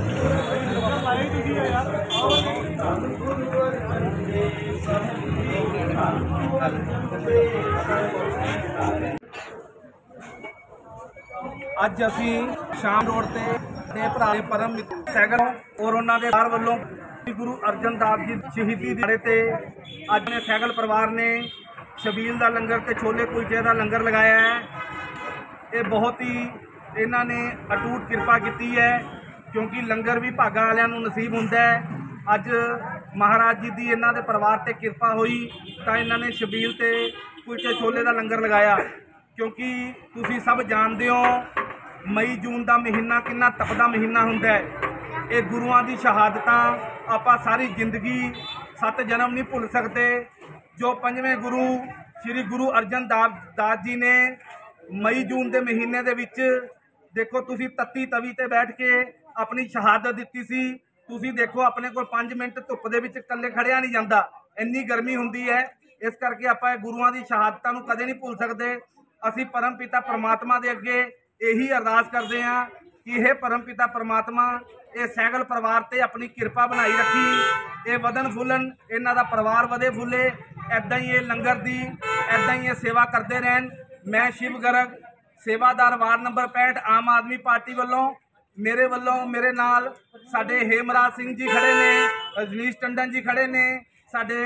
अज असी शाम रोड ते भरा परम सैगल और उन्होंने बार वालों गुरु अर्जन देव जी शहीदी दिहाड़े ते अज ने सैगल परिवार ने छबील का लंगर ते छोले कुलचे का लंगर लगाया है। ये बहुत ही इन्होंने अटूट कृपा की है, क्योंकि लंगर भी भागा वालियां नूं नसीब हुंदा है। अज महाराज जी की इन्हों के परिवार ते कृपा हुई तो इन्होंने छबील ते कुलचे छोले का लंगर लगाया। क्योंकि तुसी सब जानते हो मई जून का महीना कितना तपदा महीना हुंदा है। ये गुरुआं दी शहादतां आपां सारी जिंदगी 7 जन्म नहीं भुल सकते। जो 5वें गुरु श्री गुरु अर्जन देव जी ने मई जून के महीने दे विच देखो तुसी तत्ती तवी ते बैठ के अपनी शहादत दिती सी। तुसी देखो अपने को 5 मिनट धुप दे विच कल्ले खड़िया नहीं जाता, इन्नी गर्मी हुंदी है। इस करके आपां गुरुआं दी शहादतां नूं कदे नहीं भुल सकते। असी परम पिता परमात्मा दे अगे यही अरदास करते हैं कि हे परम पिता परमात्मा ये सैगल परिवार ते अपनी कृपा बनाई रखी, ये वदन फुलन इन्हां दा परिवार वधे फुले, ऐदां ही ये लंगर दी ऐदां ही ये सेवा करते रहन। मैं शिव गर्ग सेवादार वार्ड नंबर 65 आम आदमी पार्टी वालों मेरे नाल साडे हेमराज सिंह जी खड़े ने, रजनीश टंडन जी खड़े ने, साडे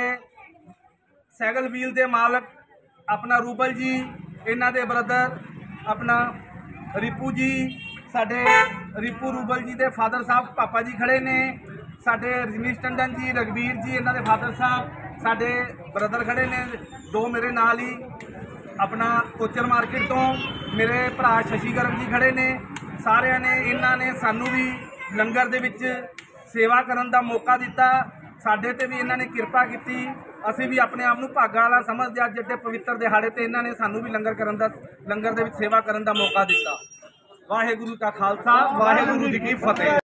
सैगल व्हील के मालक अपना रूबल जी, इन्हां दे ब्रदर अपना रिपू जी, साडे रिपू रूबल जी के फादर साहब पापा जी खड़े ने, साडे रजनीश टंडन जी रघबीर जी इन्हां दे फादर साहब साडे ब्रदर खड़े ने। 2 मेरे नाल ही अपना कोचर मार्केट तो मेरे भरा शशि गर्ग जी खड़े ने। सारिਆਂ ने इन्हां ने सानू भी लंगर दे विच सेवा करन दा मौका दिता, साडे ते भी इन्हां ने कृपा की। असी भी अपने आप नूं भागा वाला समझदे अज जिहड़े पवित्र दिहाड़े ते इन्हां ने सानू भी लंगर दे विच सेवा करन दा मौका दिता। वाहिगुरू का खालसा वाहिगुरू जी की फतेह।